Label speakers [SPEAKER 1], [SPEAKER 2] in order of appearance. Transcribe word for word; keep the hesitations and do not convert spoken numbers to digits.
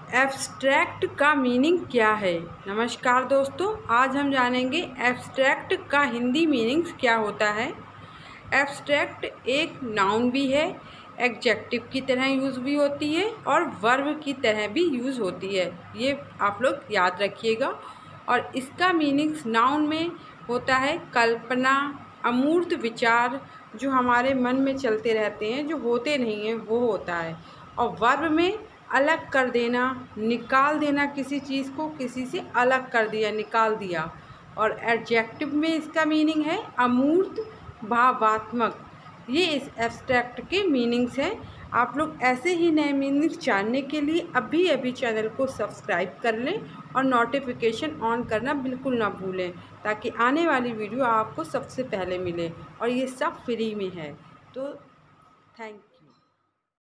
[SPEAKER 1] Abstract का meaning क्या है। नमस्कार दोस्तों, आज हम जानेंगे एब्स्ट्रैक्ट का हिंदी मीनिंग्स क्या होता है। एब्स्ट्रैक्ट एक नाउन भी है, एडजेक्टिव की तरह यूज़ भी होती है और वर्ब की तरह भी यूज़ होती है। ये आप लोग याद रखिएगा। और इसका मीनिंग्स नाउन में होता है कल्पना, अमूर्त विचार जो हमारे मन में चलते रहते हैं, जो होते नहीं हैं, वो होता है। और वर्ब में अलग कर देना, निकाल देना, किसी चीज़ को किसी से अलग कर दिया, निकाल दिया। और एडजेक्टिव में इसका मीनिंग है अमूर्त, भावात्मक। ये इस एब्स्ट्रैक्ट के मीनिंग्स हैं। आप लोग ऐसे ही नए मीनिंग्स जानने के लिए अभी अभी चैनल को सब्सक्राइब कर लें और नोटिफिकेशन ऑन करना बिल्कुल ना भूलें, ताकि आने वाली वीडियो आपको सबसे पहले मिले। और ये सब फ्री में है। तो थैंक